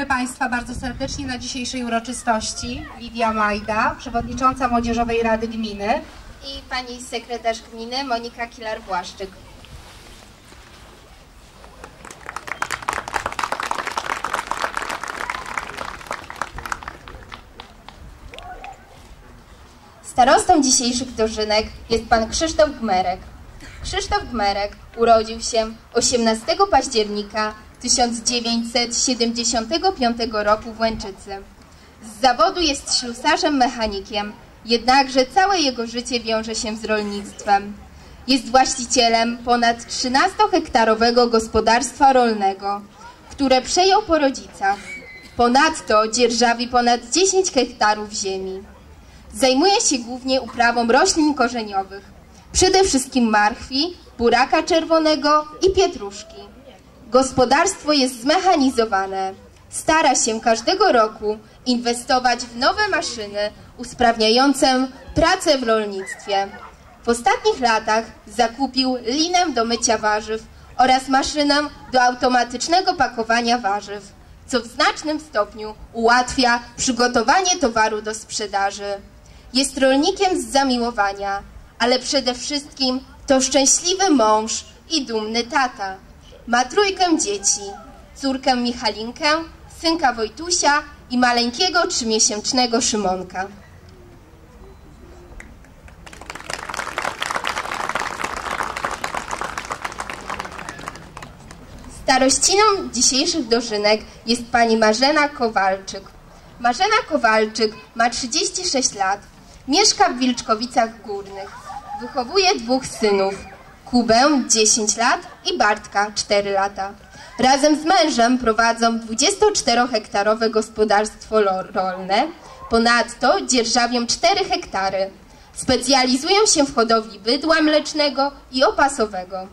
Witamy Państwa bardzo serdecznie na dzisiejszej uroczystości. Lidia Majda, przewodnicząca Młodzieżowej Rady Gminy i pani sekretarz gminy Monika Kilar-Błaszczyk. Starostą dzisiejszych dożynek jest pan Krzysztof Gmerek. Krzysztof Gmerek urodził się 18 października 1975 roku w Łęczycy. Z zawodu jest ślusarzem mechanikiem, jednakże całe jego życie wiąże się z rolnictwem. Jest właścicielem ponad 13-hektarowego gospodarstwa rolnego, które przejął po rodzicach. Ponadto dzierżawi ponad 10 hektarów ziemi. Zajmuje się głównie uprawą roślin korzeniowych, przede wszystkim marchwi, buraka czerwonego i pietruszki. Gospodarstwo jest zmechanizowane. Stara się każdego roku inwestować w nowe maszyny usprawniające pracę w rolnictwie. W ostatnich latach zakupił linę do mycia warzyw oraz maszynę do automatycznego pakowania warzyw, co w znacznym stopniu ułatwia przygotowanie towaru do sprzedaży. Jest rolnikiem z zamiłowania, ale przede wszystkim to szczęśliwy mąż i dumny tata. Ma 3 dzieci, córkę Michalinkę, synka Wojtusia i maleńkiego 3-miesięcznego Szymonka. Starościną dzisiejszych dożynek jest pani Marzena Kowalczyk. Marzena Kowalczyk ma 36 lat, mieszka w Wilczkowicach Górnych, wychowuje 2 synów, Kubę 10 lat i Bartka 4 lata. Razem z mężem prowadzą 24-hektarowe gospodarstwo rolne, ponadto dzierżawią 4 hektary. Specjalizują się w hodowli bydła mlecznego i opasowego.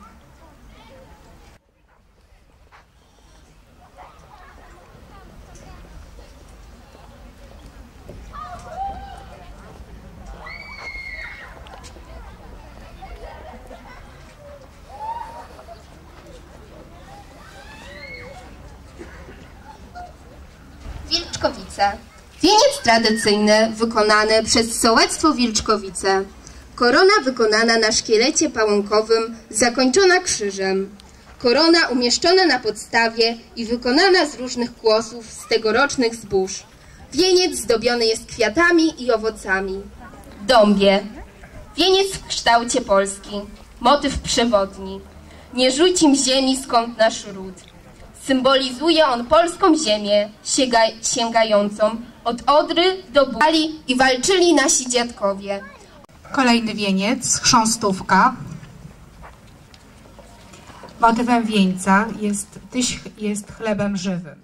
Wilczkowice. Wieniec tradycyjny wykonany przez Sołectwo Wilczkowice. Korona wykonana na szkielecie pałąkowym, zakończona krzyżem. Korona umieszczona na podstawie i wykonana z różnych kłosów z tegorocznych zbóż. Wieniec zdobiony jest kwiatami i owocami. Dąbie. Wieniec w kształcie Polski. Motyw przewodni. Nie rzucim ziemi, skąd nasz ród. Symbolizuje on polską ziemię, sięgającą od Odry do Bali i walczyli nasi dziadkowie. Kolejny wieniec, chrząstówka. Motywem wieńca tyś jest chlebem żywym.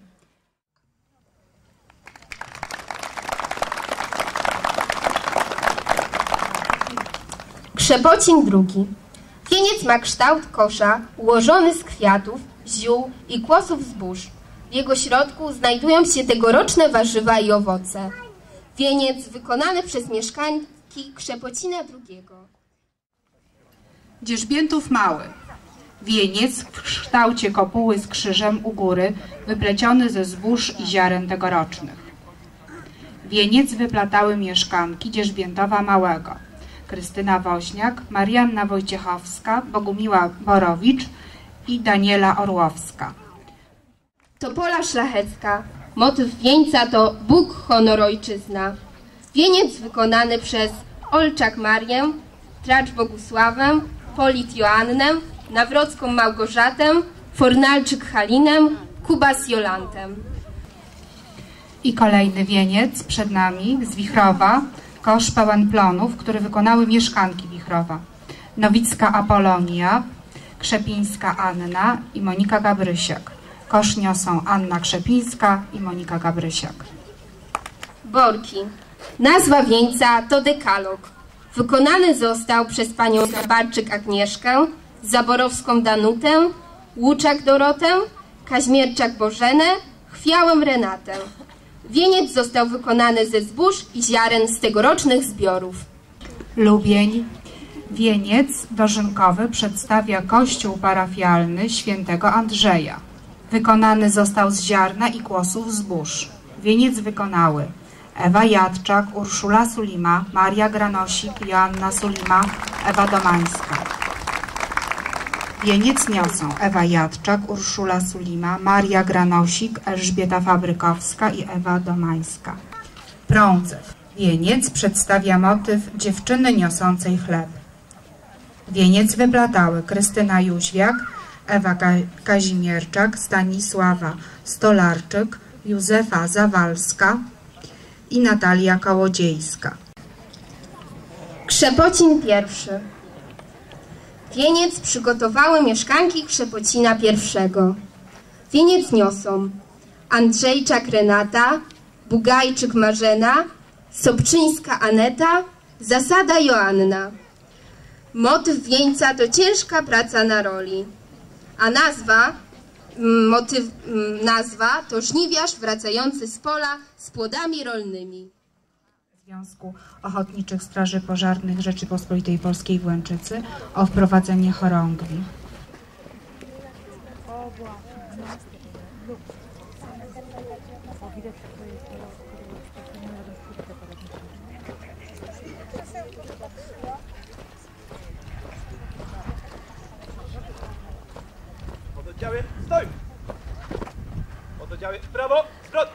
Krzepocin II. Wieniec ma kształt kosza ułożony z kwiatów, ziół i kłosów zbóż. W jego środku znajdują się tegoroczne warzywa i owoce. Wieniec wykonany przez mieszkanki Krzepocina II. Dzierżbiętów Mały. Wieniec w kształcie kopuły z krzyżem u góry, wypleciony ze zbóż i ziaren tegorocznych. Wieniec wyplatały mieszkanki Dzierżbiętowa Małego. Krystyna Woźniak, Marianna Wojciechowska, Bogumiła Borowicz i Daniela Orłowska. Topola szlachecka. Motyw wieńca to Bóg, honor, ojczyzna. Wieniec wykonany przez Olczak Marię, Tracz Bogusławę, Polit Joannę, Nawrocką Małgorzatę, Fornalczyk Halinę, Kubas Jolantę. I kolejny wieniec przed nami z Wichrowa, kosz pełen plonów, który wykonały mieszkanki Wichrowa. Nowicka Apolonia, Krzepińska Anna i Monika Gabrysiak. Kosz niosą Anna Krzepińska i Monika Gabrysiak. Borki. Nazwa wieńca to dekalog. Wykonany został przez panią Zabarczyk Agnieszkę, Zaborowską Danutę, Łuczak Dorotę, Kaźmierczak Bożenę, Chwiałę Renatę. Wieniec został wykonany ze zbóż i ziaren z tegorocznych zbiorów. Lubień. Wieniec dożynkowy przedstawia kościół parafialny świętego Andrzeja. Wykonany został z ziarna i kłosów zbóż. Wieniec wykonały Ewa Jadczak, Urszula Sulima, Maria Granosik, Joanna Sulima, Ewa Domańska. Wieniec niosą Ewa Jadczak, Urszula Sulima, Maria Granosik, Elżbieta Fabrykowska i Ewa Domańska. Prądzew. Wieniec przedstawia motyw dziewczyny niosącej chleb. Wieniec wyplatały Krystyna Jóźwiak, Ewa Kazimierczak, Stanisława Stolarczyk, Józefa Zawalska i Natalia Kołodziejska. Krzepocin I. Wieniec przygotowały mieszkanki Krzepocina I. Wieniec niosą Andrzejczak Renata, Bugajczyk Marzena, Sobczyńska Aneta, Zasada Joanna. Motyw wieńca to ciężka praca na roli, a nazwa to żniwiarz wracający z pola z płodami rolnymi. Związku Ochotniczych Straży Pożarnych Rzeczypospolitej Polskiej w Łęczycy o wprowadzenie chorągwi. Oddziały, stój! Oddziały, w prawo, zwrot!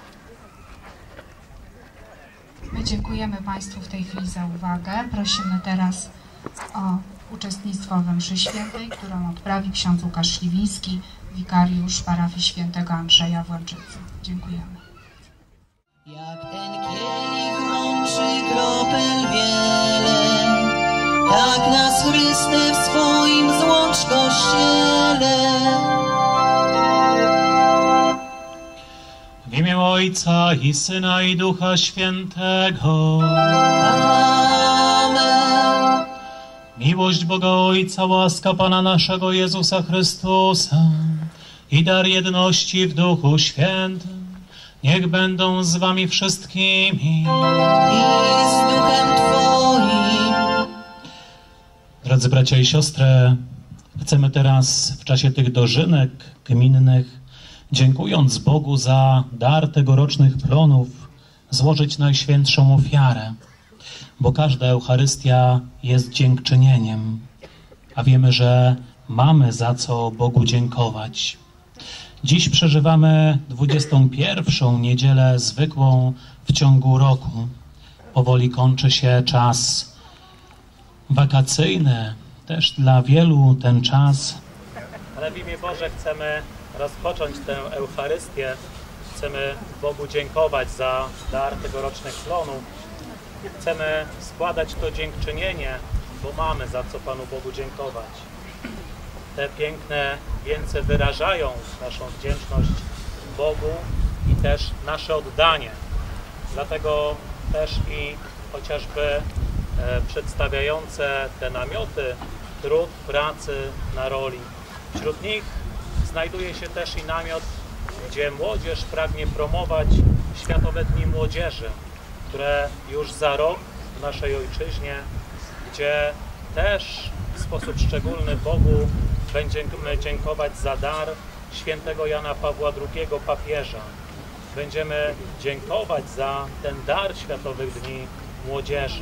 My dziękujemy Państwu w tej chwili za uwagę. Prosimy teraz o uczestnictwo we mszy świętej, którą odprawi ksiądz Łukasz Śliwiński, wikariusz parafii świętego Andrzeja w Łęczycy. Dziękujemy. Jak ten kielich łączy kropel wiele, tak nas Chryste w swoim złącz Kościele. W imię Ojca i Syna i Ducha Świętego. Amen. Miłość Boga Ojca, łaska Pana naszego Jezusa Chrystusa i dar jedności w Duchu Świętym niech będą z wami wszystkimi. I z Duchem Twoim. Drodzy bracia i siostry, chcemy teraz w czasie tych dożynek gminnych, dziękując Bogu za dar tegorocznych plonów, złożyć najświętszą ofiarę, bo każda Eucharystia jest dziękczynieniem, a wiemy, że mamy za co Bogu dziękować. Dziś przeżywamy 21. niedzielę zwykłą w ciągu roku. Powoli kończy się czas wakacyjny, też dla wielu ten czas. Ale w imię Boże chcemy rozpocząć tę Eucharystię. Chcemy Bogu dziękować za dar tegorocznych plonów. Chcemy składać to dziękczynienie, bo mamy za co Panu Bogu dziękować. Te piękne wieńce wyrażają naszą wdzięczność Bogu i też nasze oddanie. Dlatego też i chociażby przedstawiające te namioty trud pracy na roli. Wśród nich znajduje się też i namiot, gdzie młodzież pragnie promować Światowe Dni Młodzieży, które już za rok w naszej ojczyźnie, gdzie też w sposób szczególny Bogu będziemy dziękować za dar świętego Jana Pawła II, papieża. Będziemy dziękować za ten dar Światowych Dni Młodzieży.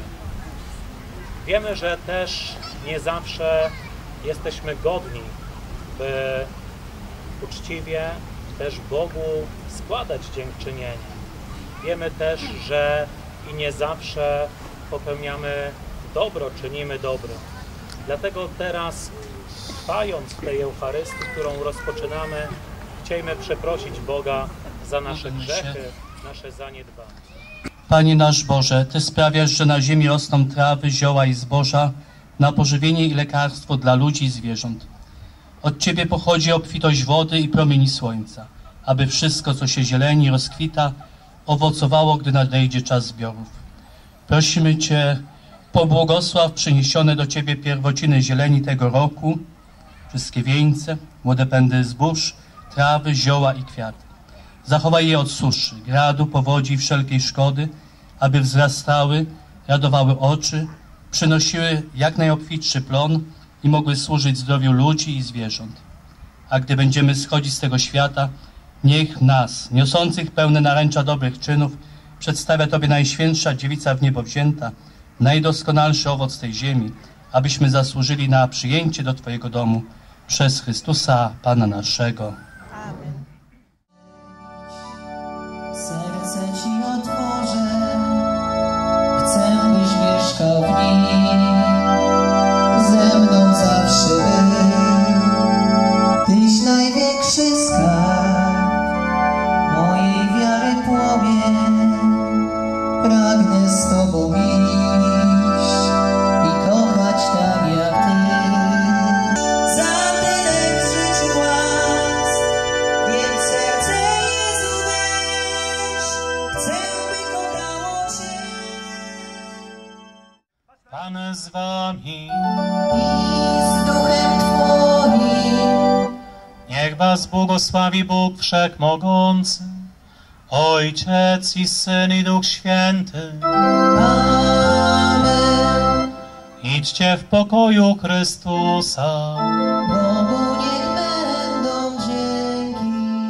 Wiemy, że też nie zawsze jesteśmy godni, by uczciwie też Bogu składać dziękczynienie. Wiemy też, że i nie zawsze popełniamy dobro, czynimy dobro. Dlatego teraz, trwając w tej Eucharystii, którą rozpoczynamy, chciejmy przeprosić Boga za nasze grzechy, nasze zaniedbania. Panie nasz Boże, Ty sprawiasz, że na ziemi rosną trawy, zioła i zboża na pożywienie i lekarstwo dla ludzi i zwierząt. Od Ciebie pochodzi obfitość wody i promieni słońca, aby wszystko, co się zieleni, rozkwita, owocowało, gdy nadejdzie czas zbiorów. Prosimy Cię, pobłogosław przyniesione do Ciebie pierwociny zieleni tego roku, wszystkie wieńce, młode pędy zbóż, trawy, zioła i kwiaty. Zachowaj je od suszy, gradu, powodzi i wszelkiej szkody, aby wzrastały, radowały oczy, przynosiły jak najobfitszy plon i mogły służyć zdrowiu ludzi i zwierząt. a gdy będziemy schodzić z tego świata, niech nas, niosących pełne naręcza dobrych czynów, przedstawia Tobie Najświętsza Dziewica w niebo wzięta, najdoskonalszy owoc tej ziemi, abyśmy zasłużyli na przyjęcie do Twojego domu przez Chrystusa, Pana naszego. Amen. Serce Ci otworzę, chcę, byś mieszkał w nim, ze mną zawsze był. Tyś największy skarb mojej wiary płomień, pragnę z Tobą iść i kochać tak jak Ty. Za tyle w życiu łask, więc serce Jezu weź, chcę, by kochało Cię. Pan z Wami. I z duchem Twoim. Niech was błogosławi Bóg Wszechmogący, Ojciec i Syn i Duch Święty. Amen. Idźcie w pokoju Chrystusa. Bogu niech będą dzięki.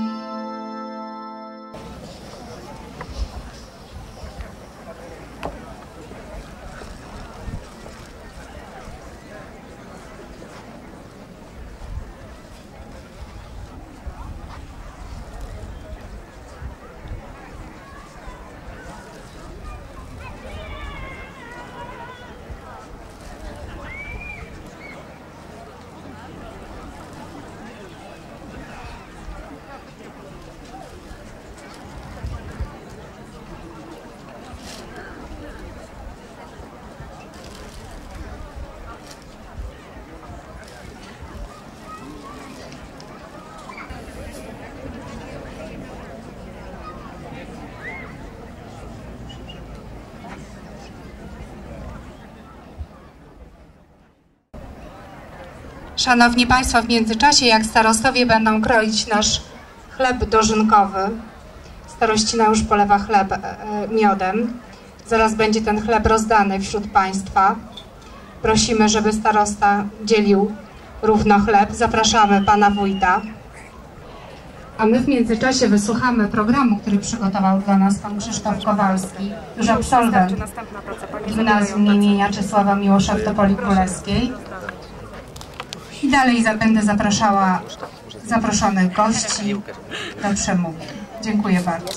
Szanowni Państwo, w międzyczasie jak starostowie będą kroić nasz chleb dożynkowy, starościna już polewa chleb miodem. Zaraz będzie ten chleb rozdany wśród Państwa. Prosimy, żeby starosta dzielił równo chleb. Zapraszamy Pana Wójta. A my w międzyczasie wysłuchamy programu, który przygotował dla nas Pan Krzysztof Kowalski, już absolwent Gimnazjum imienia Czesława Miłosza w Topoli Królewskiej. I dalej będę zapraszała zaproszonych gości do przemówień. Dziękuję bardzo.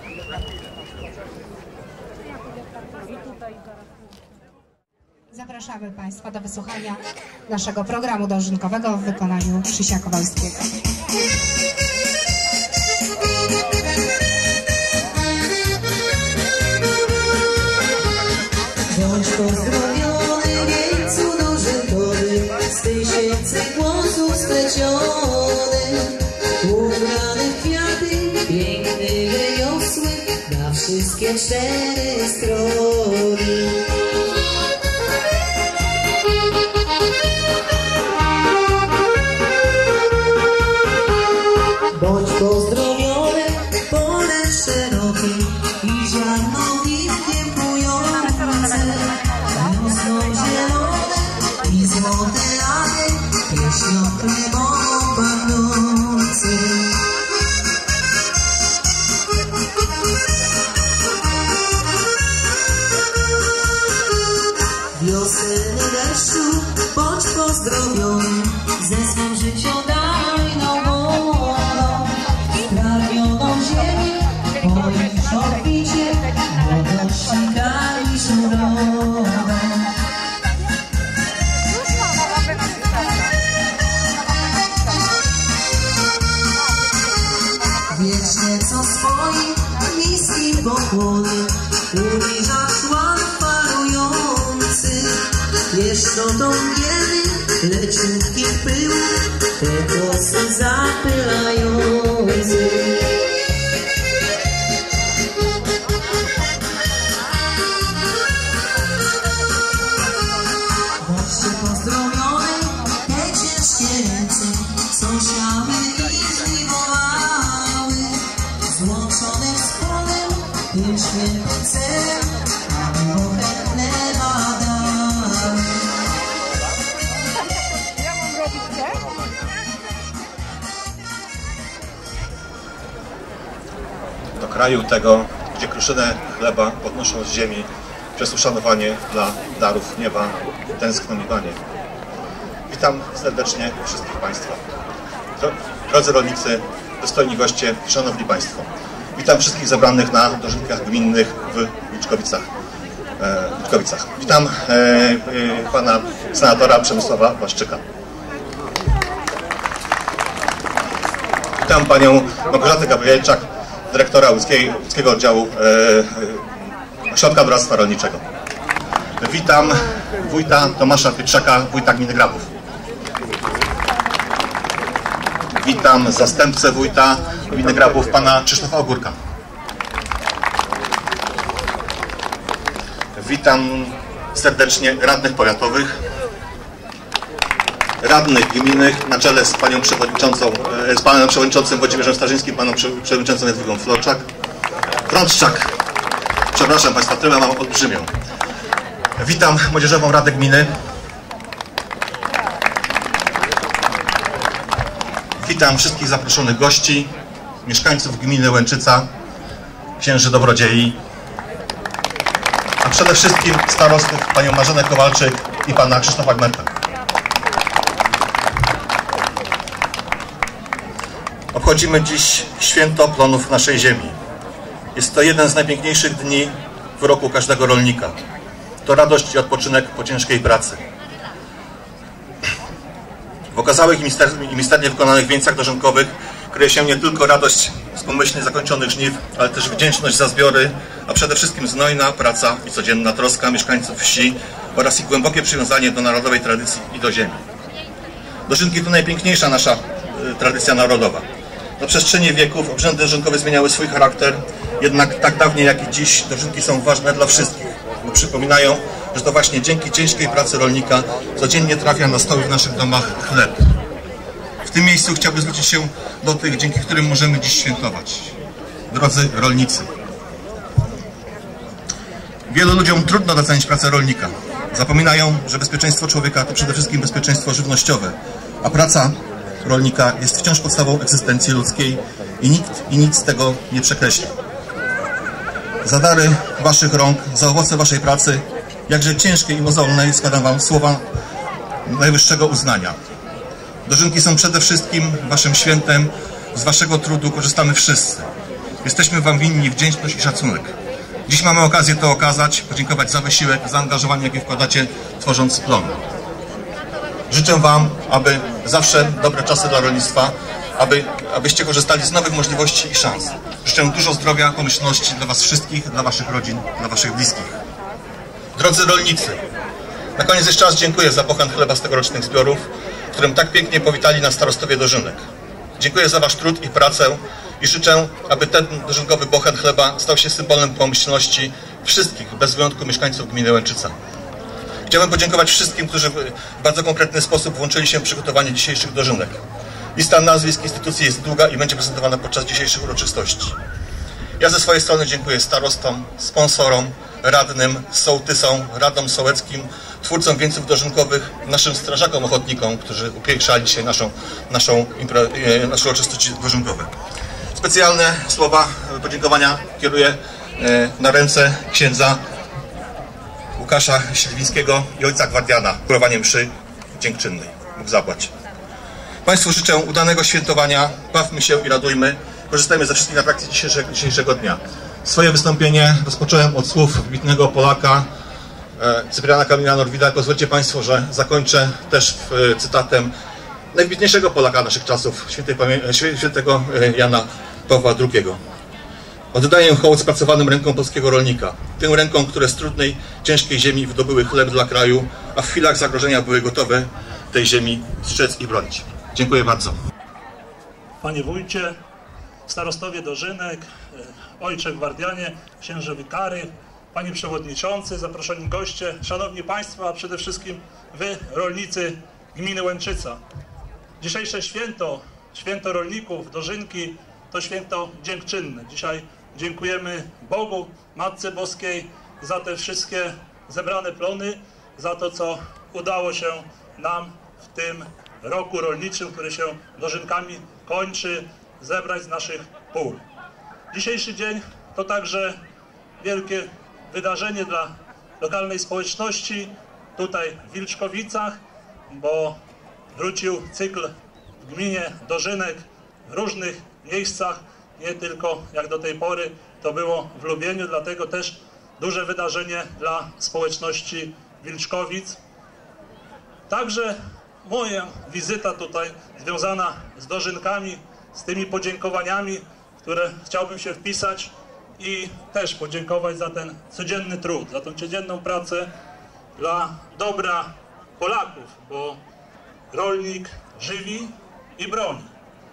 Zapraszamy Państwa do wysłuchania naszego programu dożynkowego w wykonaniu Krzysia Kowalskiego. Bądź pozdrowiony, wieńcu dożynkowy, z tysięcy głosów spleciony. Ubrane w kwiaty, piękny wyniosły, na wszystkie cztery strony. Bądź pozdrowiony, pole szerokie i ziarno witkiem płujące. Rosną zielone i złote lanie, pieśnią chlebową pachnące. Wiosenny deszczu, bądź pozdrowiony, ze swą życiodajną wodą. Sprawioną ziemię, policz obficie, młodości kalisz urodę. Wiecznie co swoim niskim pokłonie ubliżasz ład parujący. Pieszczotą biedy, leciutki pył, te kosy zapylający. Bądźcie pozdrowione, te ciężkie ręce, co siały i żniwowały, złączone z polem, tym świętym celem, aby bochętne badały. kraju tego, gdzie kruszynę chleba podnoszą z ziemi przez uszanowanie dla darów nieba, tęskno mi Panie. Witam serdecznie wszystkich Państwa. Drodzy rolnicy, dostojni goście, szanowni Państwo. Witam wszystkich zebranych na dożynkach gminnych w Liczkowicach. Witam Pana Senatora Przemysława Błaszczyka. Witam Panią Małgorzatę Gabrielczak, dyrektora łódzkiego oddziału Ośrodka Doradztwa Rolniczego. Witam wójta Tomasza Pietrzaka, wójta gminy Grabów. Witam zastępcę wójta gminy Grabów, pana Krzysztofa Ogórka. Witam serdecznie radnych powiatowych, radnych gminnych na czele z panią przewodniczącą, z panem przewodniczącym Włodzimierzem Starzyńskim, paną przewodniczącą Jadwigą Frączczak. Przepraszam Państwa, tyle mam olbrzymią. Witam Młodzieżową Radę Gminy. Witam wszystkich zaproszonych gości, mieszkańców gminy Łęczyca, księży dobrodziei, a przede wszystkim starostów, panią Marzenę Kowalczyk i pana Krzysztofa Gmerka. Obchodzimy dziś święto plonów naszej ziemi. Jest to jeden z najpiękniejszych dni w roku każdego rolnika. To radość i odpoczynek po ciężkiej pracy. W okazałych i misternie wykonanych wieńcach dożynkowych kryje się nie tylko radość z pomyślnie zakończonych żniw, ale też wdzięczność za zbiory, a przede wszystkim znojna praca i codzienna troska mieszkańców wsi oraz ich głębokie przywiązanie do narodowej tradycji i do ziemi. Dożynki to najpiękniejsza nasza tradycja narodowa. Na przestrzeni wieków obrzędy dożynkowe zmieniały swój charakter, jednak tak dawniej jak i dziś dożynki są ważne dla wszystkich, bo przypominają, że to właśnie dzięki ciężkiej pracy rolnika codziennie trafia na stoły w naszych domach chleb. W tym miejscu chciałbym zwrócić się do tych, dzięki którym możemy dziś świętować. Drodzy rolnicy, wielu ludziom trudno docenić pracę rolnika. Zapominają, że bezpieczeństwo człowieka to przede wszystkim bezpieczeństwo żywnościowe, a praca rolnika jest wciąż podstawą egzystencji ludzkiej i nic z tego nie przekreśla. Za dary waszych rąk, za owoce waszej pracy, jakże ciężkiej i mozolnej, składam wam słowa najwyższego uznania. Dożynki są przede wszystkim waszym świętem, z waszego trudu korzystamy wszyscy. Jesteśmy wam winni wdzięczność i szacunek. Dziś mamy okazję to okazać, podziękować za wysiłek, zaangażowanie, jakie wkładacie, tworząc plon. Życzę wam, aby zawsze dobre czasy dla rolnictwa, abyście korzystali z nowych możliwości i szans. Życzę dużo zdrowia, pomyślności dla was wszystkich, dla waszych rodzin, dla waszych bliskich. Drodzy rolnicy, na koniec jeszcze raz dziękuję za bochan chleba z tegorocznych zbiorów, którym tak pięknie powitali nas starostowie dożynek. Dziękuję za wasz trud i pracę i życzę, aby ten dożynkowy bochan chleba stał się symbolem pomyślności wszystkich, bez wyjątku mieszkańców gminy Łęczyca. Chciałbym podziękować wszystkim, którzy w bardzo konkretny sposób włączyli się w przygotowanie dzisiejszych dożynek. Lista nazwisk instytucji jest długa i będzie prezentowana podczas dzisiejszych uroczystości. Ja ze swojej strony dziękuję starostom, sponsorom, radnym, sołtysom, radom sołeckim, twórcom wieńców dożynkowych, naszym strażakom ochotnikom, którzy upiększali dzisiaj nasze uroczystości dożynkowe. Specjalne słowa podziękowania kieruję na ręce księdza Łukasza Śliwińskiego i ojca Gwardiana, kurowanie mszy dziękczynnej. Bóg zapłać. Państwu życzę udanego świętowania, bawmy się i radujmy, korzystajmy ze wszystkich atrakcji dzisiejszego dnia. Swoje wystąpienie rozpocząłem od słów wybitnego Polaka, Cypriana Kamila Norwida. Pozwólcie Państwo, że zakończę też cytatem najwybitniejszego Polaka naszych czasów, świętego Jana Pawła II. Oddaję hołd spracowanym rękom polskiego rolnika, tym rękom, które z trudnej, ciężkiej ziemi wydobyły chleb dla kraju, a w chwilach zagrożenia były gotowe tej ziemi strzec i bronić. Dziękuję bardzo. Panie wójcie, starostowie dożynek, ojcze Gwardianie, księże wikary, panie przewodniczący, zaproszeni goście, szanowni państwo, a przede wszystkim wy, rolnicy gminy Łęczyca. Dzisiejsze święto rolników, dożynki, to święto dziękczynne. Dzisiaj dziękujemy Bogu, Matce Boskiej za te wszystkie zebrane plony, za to, co udało się nam w tym roku rolniczym, który się dożynkami kończy, zebrać z naszych pól. Dzisiejszy dzień to także wielkie wydarzenie dla lokalnej społeczności tutaj w Wilczkowicach, bo wrócił cykl w gminie dożynek w różnych miejscach, nie tylko jak do tej pory to było w Lubieniu, dlatego też duże wydarzenie dla społeczności Wilczkowic. Także moja wizyta tutaj związana z dożynkami, z tymi podziękowaniami, które chciałbym się wpisać i też podziękować za ten codzienny trud, za tą codzienną pracę dla dobra Polaków, bo rolnik żywi i broni.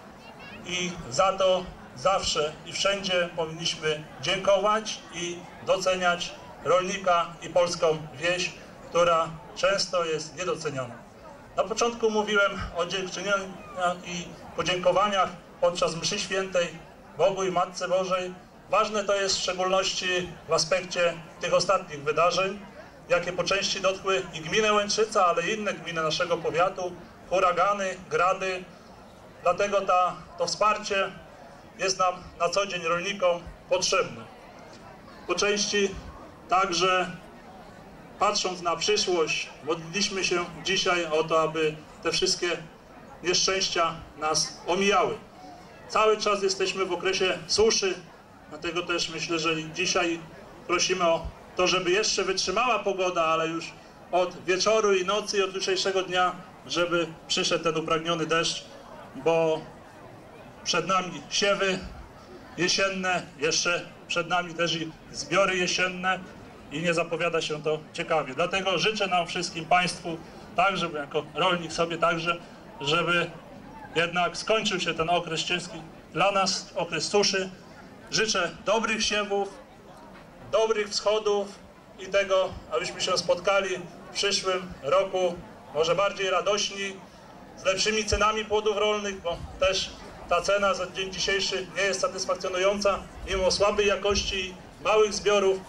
I za to zawsze i wszędzie powinniśmy dziękować i doceniać rolnika i polską wieś, która często jest niedoceniona. Na początku mówiłem o dziękczynieniach i podziękowaniach podczas mszy świętej Bogu i Matce Bożej. Ważne to jest w szczególności w aspekcie tych ostatnich wydarzeń, jakie po części dotkły i gminę Łęczyca, ale i inne gminy naszego powiatu, huragany, grady. Dlatego to wsparcie jest nam na co dzień rolnikom potrzebne. Po części także patrząc na przyszłość, modliliśmy się dzisiaj o to, aby te wszystkie nieszczęścia nas omijały. Cały czas jesteśmy w okresie suszy, dlatego też myślę, że dzisiaj prosimy o to, żeby jeszcze wytrzymała pogoda, ale już od wieczoru i nocy i od jutrzejszego dnia, żeby przyszedł ten upragniony deszcz, bo przed nami siewy jesienne, jeszcze przed nami też i zbiory jesienne i nie zapowiada się to ciekawie. Dlatego życzę nam wszystkim Państwu, także jako rolnik sobie także, żeby jednak skończył się ten okres ciężki dla nas, okres suszy. Życzę dobrych siewów, dobrych wschodów i tego, abyśmy się spotkali w przyszłym roku może bardziej radośni, z lepszymi cenami płodów rolnych, bo też ta cena za dzień dzisiejszy nie jest satysfakcjonująca, mimo słabej jakości, małych zbiorów,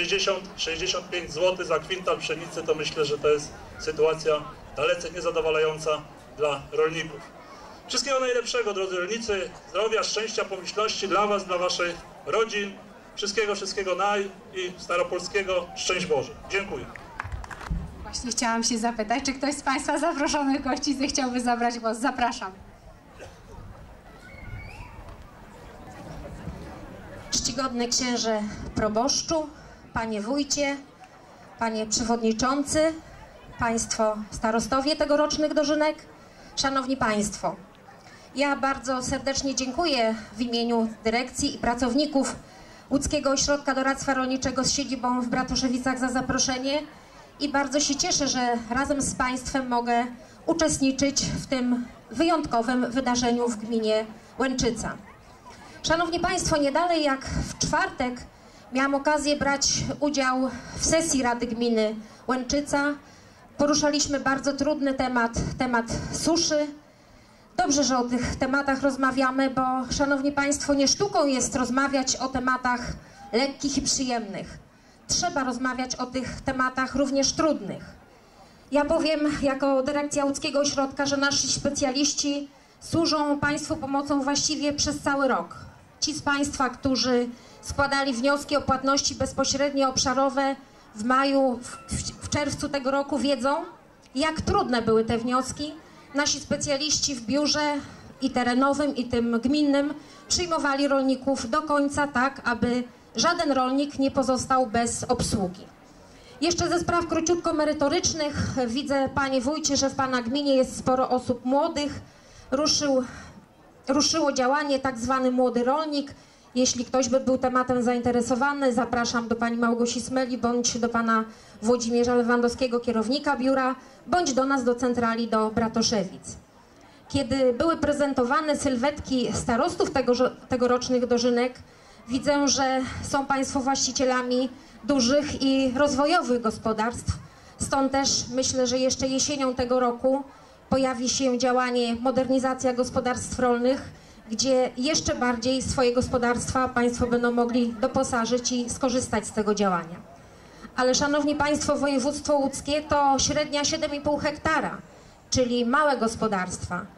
60-65 zł za kwintal pszenicy, to myślę, że to jest sytuacja dalece niezadowalająca dla rolników. Wszystkiego najlepszego, drodzy rolnicy, zdrowia, szczęścia, pomyślności dla Was, dla Waszych rodzin, wszystkiego naj i staropolskiego szczęść Boże. Dziękuję. Właśnie chciałam się zapytać, czy ktoś z Państwa zaproszonych gości zechciałby zabrać głos. Zapraszam. Czcigodny księże proboszczu, panie wójcie, panie przewodniczący, państwo starostowie tegorocznych dożynek, szanowni państwo. Ja bardzo serdecznie dziękuję w imieniu dyrekcji i pracowników Łódzkiego Ośrodka Doradztwa Rolniczego z siedzibą w Bratoszewicach za zaproszenie i bardzo się cieszę, że razem z państwem mogę uczestniczyć w tym wyjątkowym wydarzeniu w gminie Łęczyca. Szanowni państwo, nie dalej jak w czwartek miałam okazję brać udział w sesji Rady Gminy Łęczyca. Poruszaliśmy bardzo trudny temat suszy. Dobrze, że o tych tematach rozmawiamy, bo szanowni państwo, nie sztuką jest rozmawiać o tematach lekkich i przyjemnych. Trzeba rozmawiać o tych tematach również trudnych. Ja powiem jako dyrekcja Łódzkiego Ośrodka, że nasi specjaliści służą państwu pomocą właściwie przez cały rok. Ci z państwa, którzy składali wnioski o płatności bezpośrednie obszarowe w maju, w czerwcu tego roku wiedzą, jak trudne były te wnioski. Nasi specjaliści w biurze i terenowym, i tym gminnym przyjmowali rolników do końca tak, aby żaden rolnik nie pozostał bez obsługi. Jeszcze ze spraw króciutko merytorycznych. Widzę, panie wójcie, że w pana gminie jest sporo osób młodych. Ruszyło działanie tak zwany Młody Rolnik. Jeśli ktoś by był tematem zainteresowany, zapraszam do pani Małgosi Smeli, bądź do pana Włodzimierza Lewandowskiego, kierownika biura, bądź do nas, do centrali, do Bratoszewic. Kiedy były prezentowane sylwetki starostów tegorocznych dożynek, widzę, że są państwo właścicielami dużych i rozwojowych gospodarstw. Stąd też myślę, że jeszcze jesienią tego roku pojawi się działanie Modernizacja Gospodarstw Rolnych, gdzie jeszcze bardziej swoje gospodarstwa państwo będą mogli doposażyć i skorzystać z tego działania. Ale szanowni państwo, województwo łódzkie to średnia 7,5 hektara, czyli małe gospodarstwa.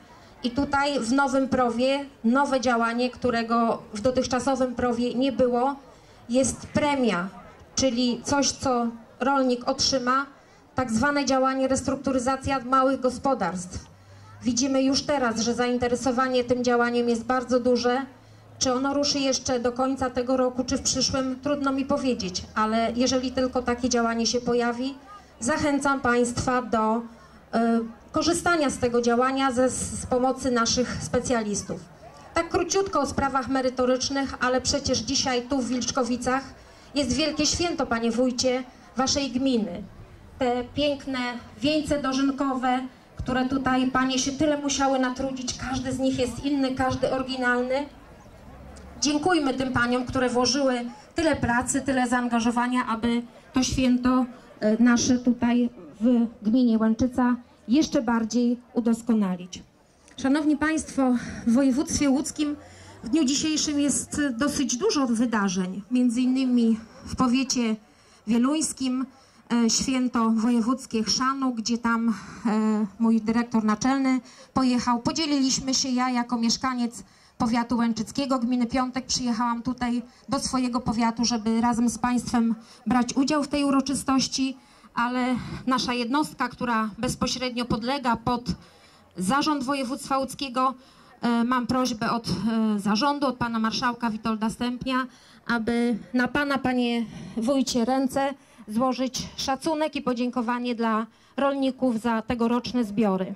I tutaj w nowym PROW-ie, nowe działanie, którego w dotychczasowym PROW-ie nie było, jest premia, czyli coś, co rolnik otrzyma, tak zwane działanie restrukturyzacja małych gospodarstw. Widzimy już teraz, że zainteresowanie tym działaniem jest bardzo duże. Czy ono ruszy jeszcze do końca tego roku, czy w przyszłym, trudno mi powiedzieć, ale jeżeli tylko takie działanie się pojawi, zachęcam Państwa do korzystania z tego działania z pomocy naszych specjalistów. Tak króciutko o sprawach merytorycznych, ale przecież dzisiaj tu w Wilczkowicach jest wielkie święto, Panie Wójcie, Waszej gminy. Te piękne wieńce dożynkowe, które tutaj Panie się tyle musiały natrudzić, każdy z nich jest inny, każdy oryginalny. Dziękujmy tym Paniom, które włożyły tyle pracy, tyle zaangażowania, aby to święto nasze tutaj w gminie Łęczyca jeszcze bardziej udoskonalić. Szanowni Państwo, w województwie łódzkim w dniu dzisiejszym jest dosyć dużo wydarzeń. Między innymi w powiecie wieluńskim święto wojewódzkie chrzanu, gdzie tam mój dyrektor naczelny pojechał. Podzieliliśmy się, ja jako mieszkaniec powiatu łęczyckiego, gminy Piątek, przyjechałam tutaj do swojego powiatu, żeby razem z Państwem brać udział w tej uroczystości, ale nasza jednostka, która bezpośrednio podlega pod zarząd województwa łódzkiego, mam prośbę od zarządu, od pana marszałka Witolda Stępnia, aby na pana, panie wójcie, ręce złożyć szacunek i podziękowanie dla rolników za tegoroczne zbiory.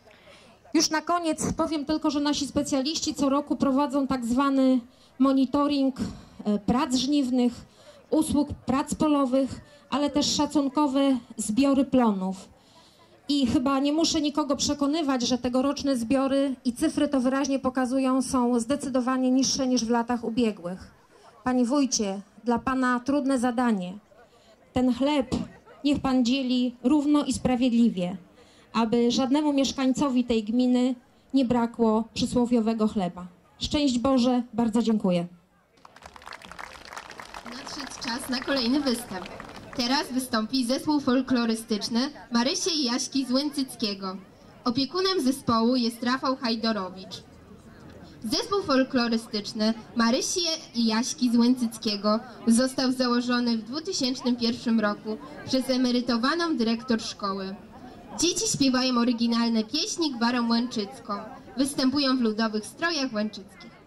Już na koniec powiem tylko, że nasi specjaliści co roku prowadzą tak zwany monitoring prac żniwnych, usług prac polowych, ale też szacunkowe zbiory plonów. I chyba nie muszę nikogo przekonywać, że tegoroczne zbiory i cyfry to wyraźnie pokazują, są zdecydowanie niższe niż w latach ubiegłych. Panie wójcie, dla pana trudne zadanie. Ten chleb niech pan dzieli równo i sprawiedliwie, aby żadnemu mieszkańcowi tej gminy nie brakło przysłowiowego chleba. Szczęść Boże, bardzo dziękuję. Nadszedł czas na kolejny występ. Teraz wystąpi zespół folklorystyczny Marysie i Jaśki z Łęczyckiego. Opiekunem zespołu jest Rafał Hajdorowicz. Zespół folklorystyczny Marysie i Jaśki z Łęczyckiego został założony w 2001 roku przez emerytowaną dyrektor szkoły. Dzieci śpiewają oryginalne pieśni gwarą łęczycką. Występują w ludowych strojach łęczyckich.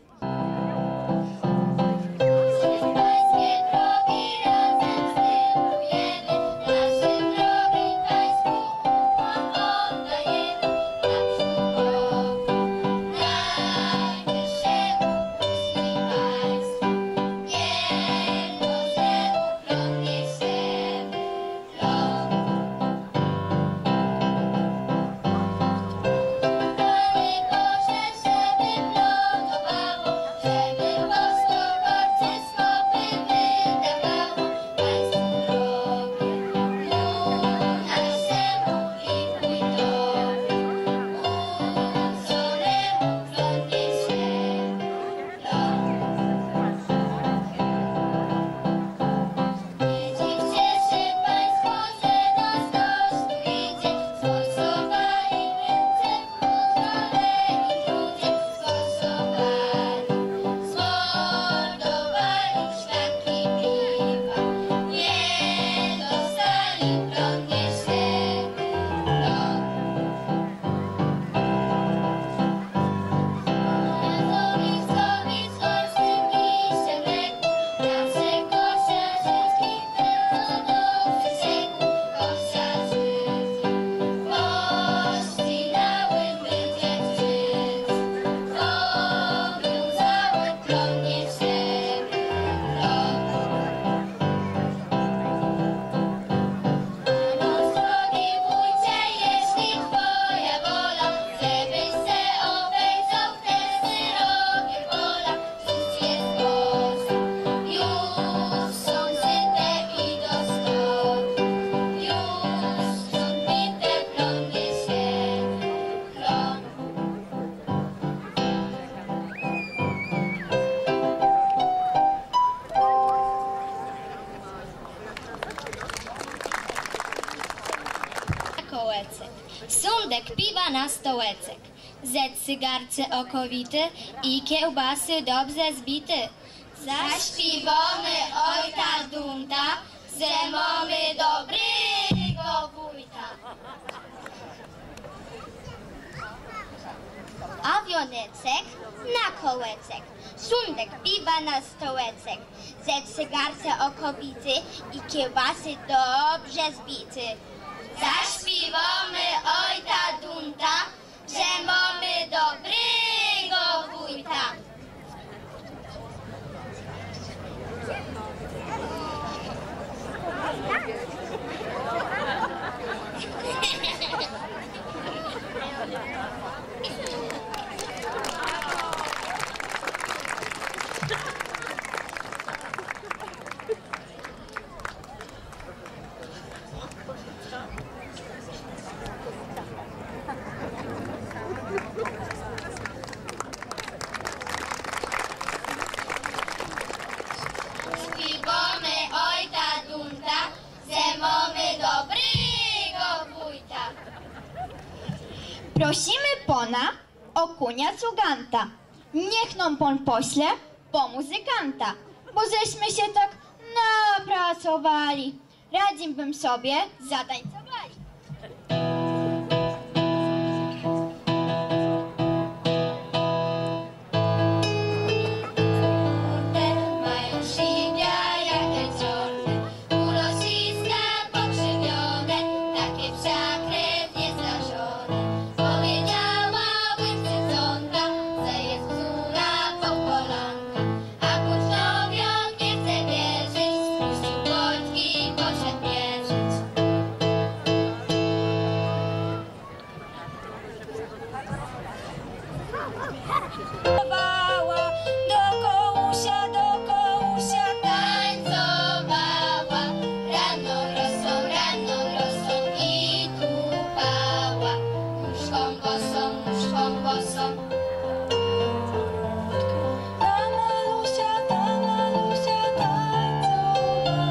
Sundek piwa na stołecek. ze cygarce okowity i kiełbasy dobrze zbity. Zaśpiewamy oj ta dunta, że mamy dobrego wójta. Awionecek na kołecek, szundek piwa na stołecek, ze cygarce okowity i kiełbasy dobrze zbity. Zaśpiewamy oj ta dunta, że mamy dobrego wójta. Śpiewamy oj ta dunta, że mamy dobrego wójta. Prosimy pana o kunia cuganta. Niech nam pan pośle po muzykanta, bo żeśmy się tak napracowali. Radzim bym sobie zatańcowali. Mają szybia jak te czorny, urosiska pokrzywione, takie wszakrew niezrażone. Powiedziała łyscyconka, że jest córa popolanka, a kuczowiot nie chce wierzyć, spuścił płotki i poszedł mierzyć. Do kołusia tańcowała, raną rosą i tupała, nóżką bosą. Ta malusia tańcowała,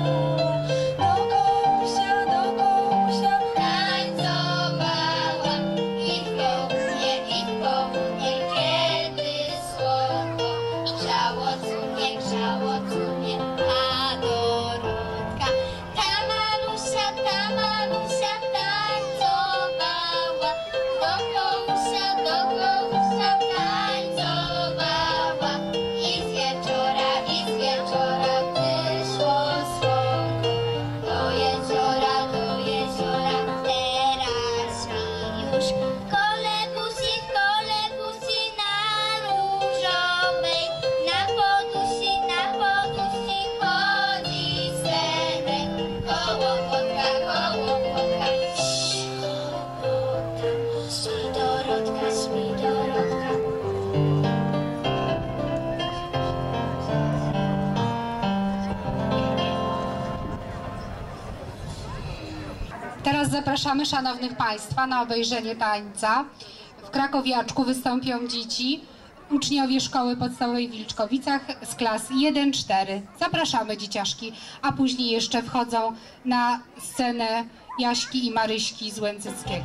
do kołusia tańcowała i w kołunie, kiedy słodko grzało cunie, a Dorotka. Ta malusia tańcowała, do kołusia tańcowała i z wieczora wyszło słonko. Do jeziora teraz już kolebusi na różowej, na podusi chodzi senek, koło płotka. Śpi Dorotka. Teraz zapraszamy szanownych państwa na obejrzenie tańca. W Krakowiaczku wystąpią dzieci, uczniowie szkoły podstawowej w Wilczkowicach z klas 1-4. Zapraszamy dzieciaszki, a później jeszcze wchodzą na scenę Jaśki i Maryśki z Łęczyckiego.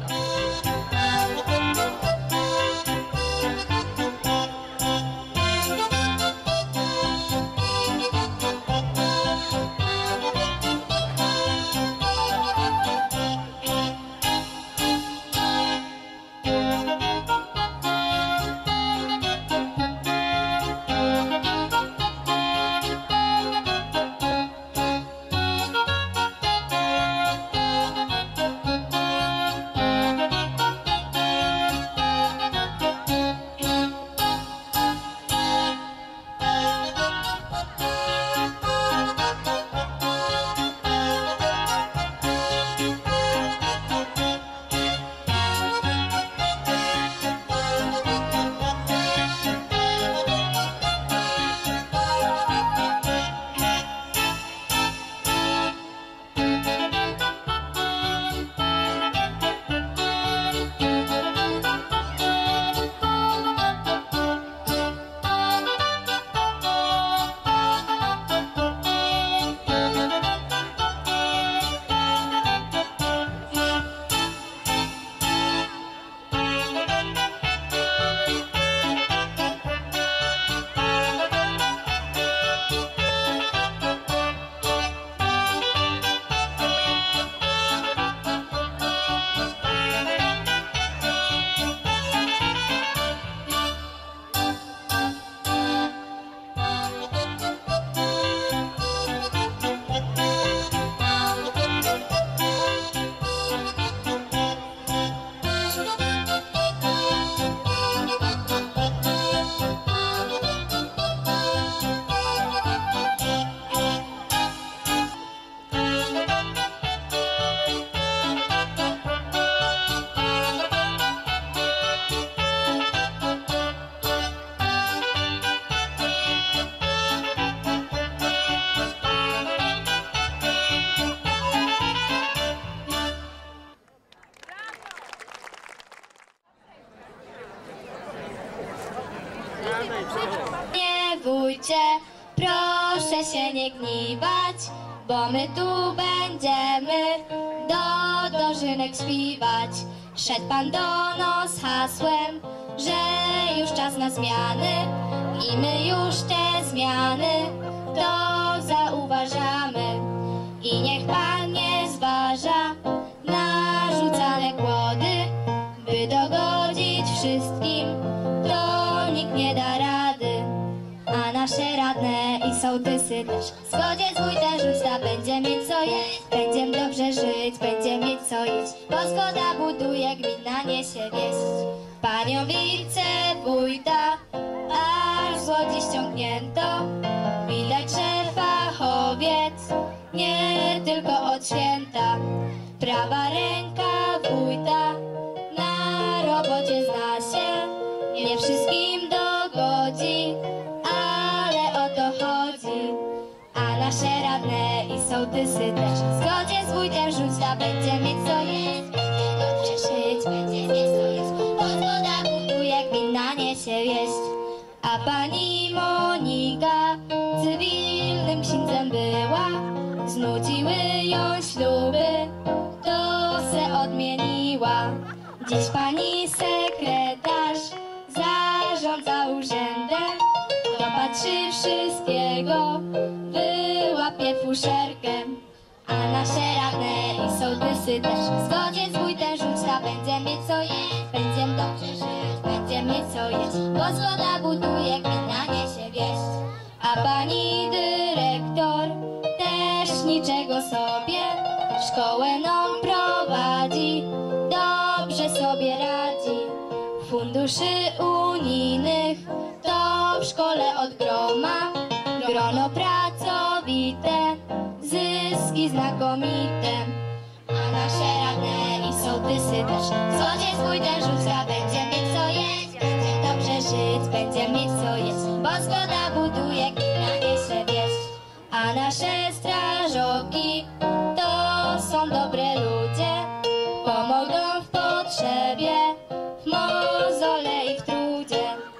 Nie wójcie, proszę się nie gniewać, bo my tu będziemy do dożynek śpiewać. Szedł pan do nas hasłem, że już czas na zmiany i my już te zmiany to zauważamy. I niech pan nie zważa na rzucane kłody, by dogodzić wszystkim, to nikt nie da rady. A nasze radne i sołtysy też w zgodzie z wójtem rzuca, będzie mieć co jeść, będziem dobrze żyć, będzie mieć co jeść, bo zgoda buduje, gmina niesie wieść. Panią wicewójta aż z Łodzi ściągnięto, widać, że fachowiec nie tylko od święta. Prawa ręka wójta na robocie zna się, nie wszystkim dogodzi, ale o to chodzi. A nasze radne i sołtysy też w zgodzie z wójtem rzuca, będzie mieć co jeść, będzie dobrze żyć, będzie mieć co jeść, bo zgoda buduje, gmina niesie wieść. A pani Monika cywilnym księdzem była, znudziły ją śluby, to se odmieniła. Dziś pani sekretarz zarządza urzędem, dopatrzy wszystkiego, wyłapie fuszerkę. A nasze radne i sołtysy też w zgodzie z wójtem rzuca, będzie mieć co jeść, będzie dobrze żyć, będzie mieć co jeść, bo zgoda buduje, gmina niesie wieść. A pani dyrektor też niczego sobie, szkołę nam prowadzi, dobrze sobie radzi. Funduszy unijnych to w szkole od groma, grono pracowite, zyski znakomite. A nasze radne i sołtysy też w zgodzie z wójtem rzuca, będzie mieć co jeść, będzie dobrze żyć, będzie mieć co jeść, bo zgoda buduje, gmina niesie wieść. A nasze strażoki to są dobre ludzie, pomogą w potrzebie, w mozole i w trudzie.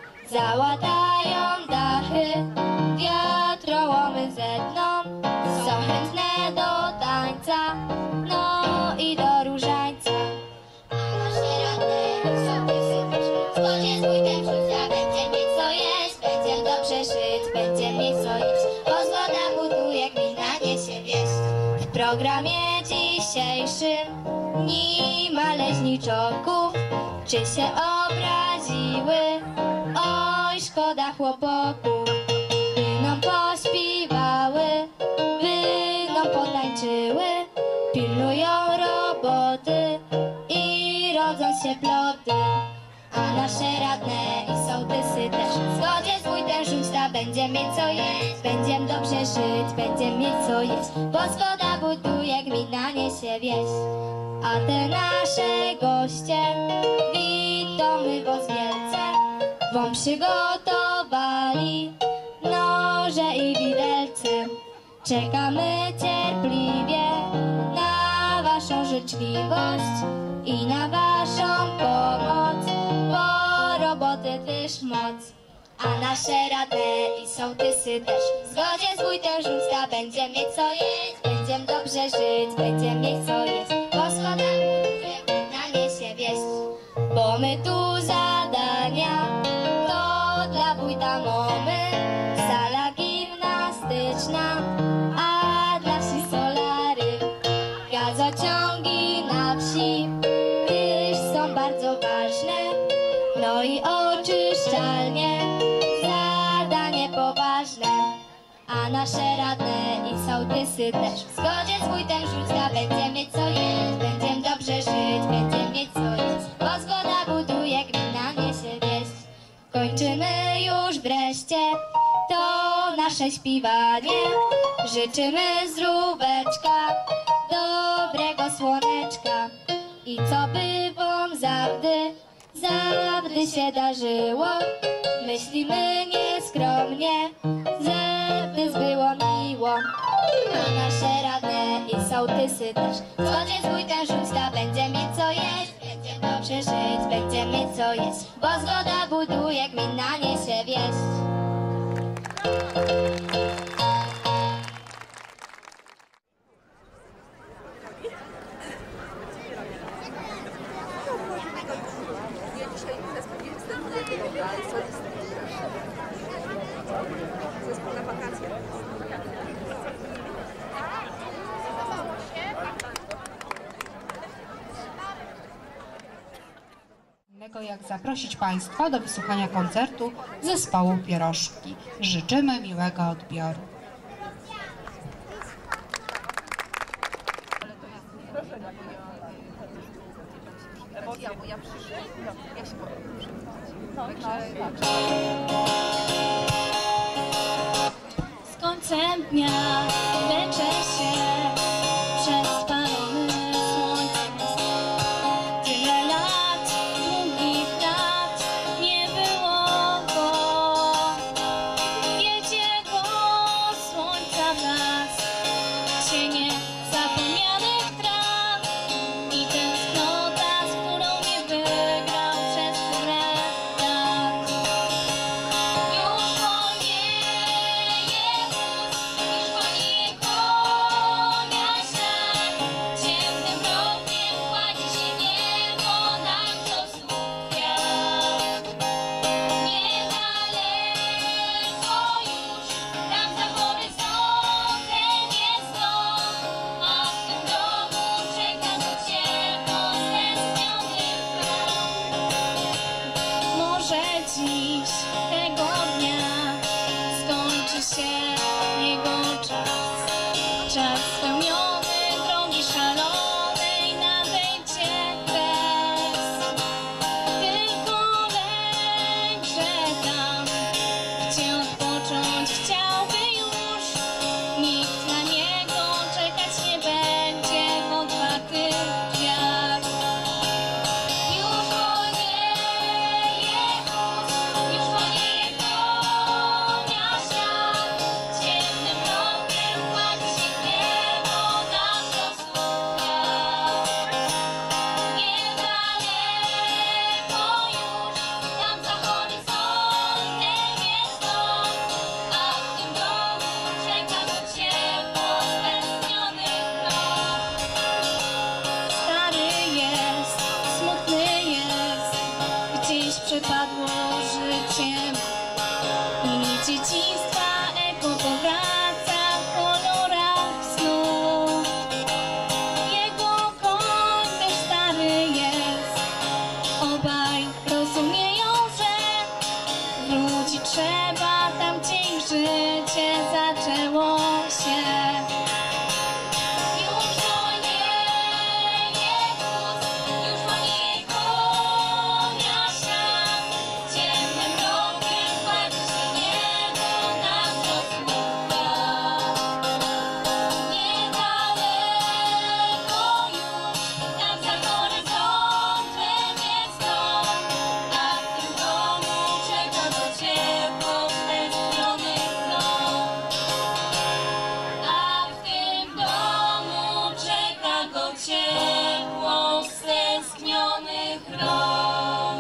Załatają dachy, wiatrołomy zetną, są chętne do tańca, no i do różańca. A nasze radne i sołtysy też w zgodzie z wójtem rzuca, będzie mieć co jeść, będzie dobrze żyć, będzie mieć co jeść, bo zgoda buduje, gmina niesie wieść. W programie dzisiejszym nie ma leźniczoków, czy się obraziły, oj szkoda chłopoków. By nam pośpiewały, by nam potańczyły, pilnują roboty i rodzą się ploty. A nasze radne i sołtysy też w zgodzie z wójtem rzuca, będzie mieć co jeść, będzie dobrze żyć, będzie mieć co jeść, bo zgoda buduje, gmina niesie wieść. A te nasze goście witamy was wielce, wam przygotowali noże i widelce. Czekamy cierpliwie na waszą życzliwość i na waszą pomoc, bo roboty też moc. A nasze radne i sołtysy też w zgodzie z wójtem rzuca, będzie mieć co jeść, będzie dobrze żyć, będzie mieć co jeść, bo zgoda buduje, gmina niesie wieść. Bo my tu zadania to dla wójta mamy, sala gimnastyczna, a dla wsi solary, gazociągi na wsi, gdyż są bardzo ważne, no i oczyszczalnie, zadanie poważne. A nasze radne i sołtysy też w zgodzie z wójtem rzuca, będzie mieć co jeść, będzie dobrze żyć, będzie mieć co jeść, bo zgoda buduje, gmina niesie wieść. Kończymy już wreszcie to nasze śpiewanie, życzymy zdróweczka, dobrego słoneczka i co by wam zawdy się darzyło, myślimy nieskromnie, żeby było miło. A nasze radne i sołtysy też w zgodzie z wójtem rzuca, będzie mieć co jeść, będzie dobrze żyć, będzie mieć co jest, bo zgoda buduje, gmina niesie wieść. Jak zaprosić Państwa do wysłuchania koncertu zespołu Pierożki. Życzymy miłego odbioru. Z końcem dnia leczę się przez spalony słońcem. Tyle lat, długich lat nie było go. Jedzie go słońca blask, cienie zapomnianych traw i tęsknota, z którą nie wygrał przez tyle lat. Już wolnieje wóz, już wolnieje konia ślad. Ciemnym wrogiem kładzie się niebo, nam to znów kwiat. Niedaleko już, tam za horyzontem jest dom, a w tym domu czeka do ciepło stęskniony krok. Może dziś, tego dnia, skończy się jego czas. Czas spełniony drogi szalonej, nadejdzie kres. Tylko lęk, że tam, gdzie odpocząć chciałby już, nikt na niego czekać nie będzie w otwartych drzwiach. Już wolnieje wóz, już wolnieje konia ślad. Ciemnym mrokiem kładzie się niebo, nam to znów kwiat. Niedaleko już, tam za horyzontem jest dom, a w tym domu czeka go ciepło stęskniony krok. Stary jest, smutny jest, gdzieś przepadło życiem i dzieciństwa echo powraca w kolorach snu. Jego koń też stary jest, obaj rozumieją, że wrócić trzeba tam, gdzie ich życie zaczęło się. Już wolnieje wóz, już wolnieje konia ślad. Ciemnym mrokiem kładzie się niebo, nam to znów kwiat. Niedaleko już, tam za horyzontem jest dom, a w tym domu czeka go ciepło stęskniony krok. A w tym domu czeka go ciepło stęsknionych rąk.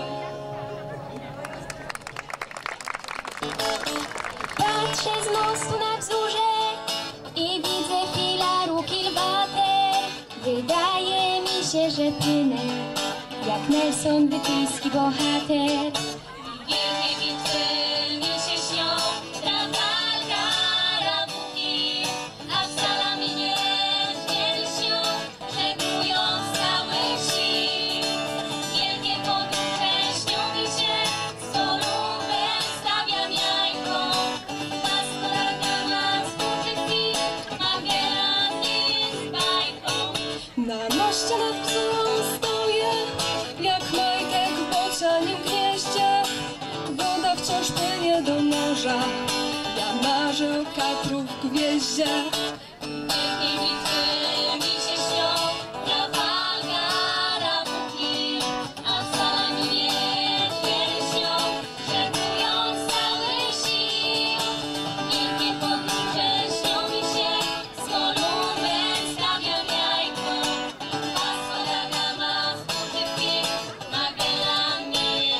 Patrzę z mostu na wzgórze i widzę filaru kilwater. Wydaje mi się, że płynę jak Nelson, brytyjski bohater. Wielkie bitwy mi się śnią, Trafalgara, Buki, a w Salaminie wiele śnią, żeglują z całych sił. Wielkie podróże śnią mi się, z Kolumbem stawiam jajko. Vasco da Gama z Kurzyki, Magellan jest bajką. Na moście nad Psułą stoję, jak majtek w bocianim gnieździe. Woda wciąż płynie do morza, ja marzę o kapru w gwieździe. Wielkie bitwy mi się śnią, Trafalgara, Buki, a w Salaminie wiele śnią, żeglują z całych sił. Wielkie podróże śnią mi się, z Kolumbem stawiam jajko. Vasco da Gama z Kurzyki, Magellan nie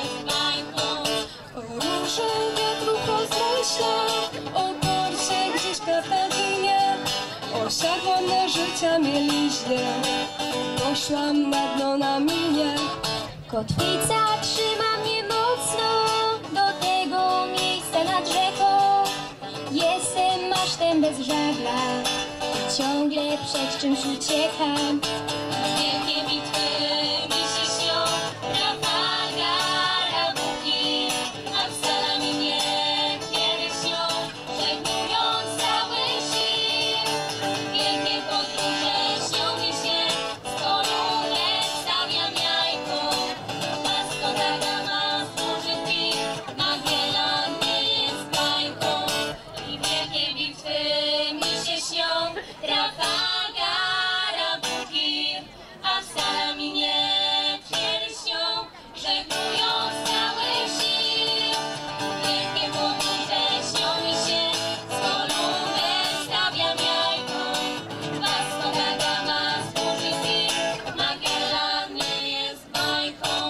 życia mieliźnie. Poszłam na dno na minie. Kotwica trzyma mnie mocno do tego miejsca nad rzeką. Jestem masztem bez żagla, ciągle przed czymś uciekam. Wielkie bitwy mi się śnią, Trafalgar, Buki, a wcale mi nie kiedy śnią, żegnując cały świt. Wielkie podróże śnią mi się, z kolumnem stawiam jajko. Vasco da Gama służy pit, Magellan nie jest bańką. I wielkie bitwy mi się śnią, Trafalgar, Buki, a wcale mi nie kiedy śnią, żegnując cały świt. Wielkie podróże śnią mi się, z kolumnem stawiam jajko. Vasco da Gama służy pit, Magellan nie jest bańką.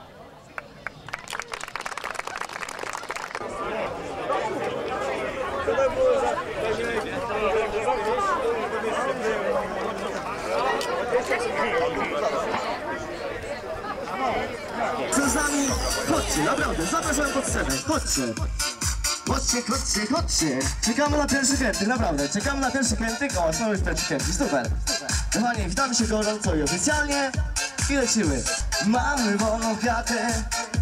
Co z nami? Chodźcie, naprawdę, zapraszam pod scenę, chodźcie. Chodźcie, chodźcie, chodźcie. Czekamy na pierwszy chętnych, naprawdę, czekamy na pierwszy chętnych. O, są już pierwszy chętnych, super. Kochani, witamy się gorąco i oficjalnie i lecimy. Mamy wolną chatę.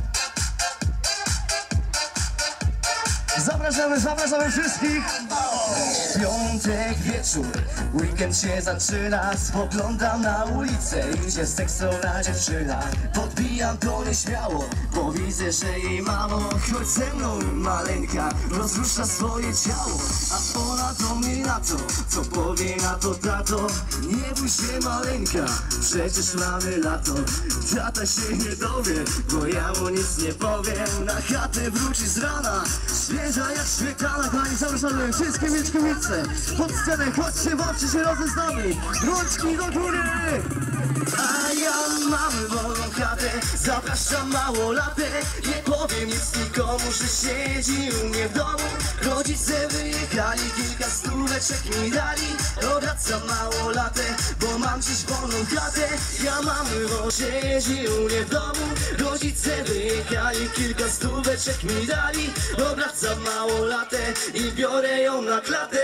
Zapraszamy wszystkich. Piątek wieczór, weekend się zaczyna. Spoglądam na ulicę, idzie seksowna dziewczyna. Podbijam to nieśmiało, bo widzę, że jej mamo. Chodź ze mną, maleńka, rozrusza swoje ciało. A ona do mnie na to, co powie na to tato. Nie bój się, maleńka, przecież mamy lato. Tata się nie dowie, bo ja mu nic nie powiem. Na chatę wróci z rana, świeża jak śmietana. Kochani, zapraszamy wszystkie mieszkanice pod scenę, chodźcie, bawcie się razem z nami. Rączki do góry! A ja mamy wolną chatę, zapraszam małolatek. Nie powiem nic nikomu, że siedzi u mnie w domu. Rodzice wyjechali, kilka stóweczek mi dali. Wracam małolatek, bo mam dziś wolną chatę. Ja mamy, bo siedzi u mnie w domu. Rodzice wyjechali, kilka stóweczek mi dali. Wracam małolatek i biorę ją na klatę.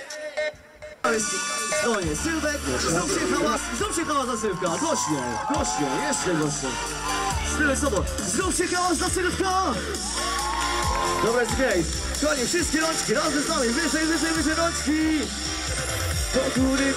Stoję, Sylwek, znów się hałas za Sylwka, głośniej, jeszcze głośniej. Sylwek, sobą, znów się hałas za Sylwka. Dobra, jest okej. Kochani, wszystkie rączki razem z nami, wyżej rączki. Do góry.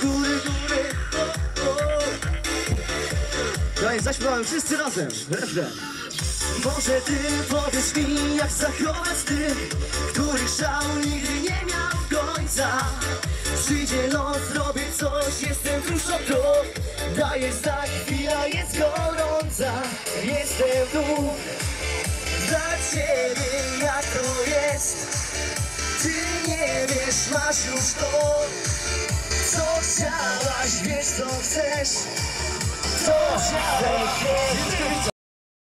Kochani, zaśpiewamy wszyscy razem, refren. Może ty powiesz mi, jak zachować tych, których szału nigdy nie miał końca. Przyjdzie noc, robię coś, jestem tuż o to. Daję znak, chwila jest gorąca. Jestem tu dla ciebie, jak to jest. Ty nie wiesz, masz już to, co chciałaś, wiesz co chcesz. Co chciałaś.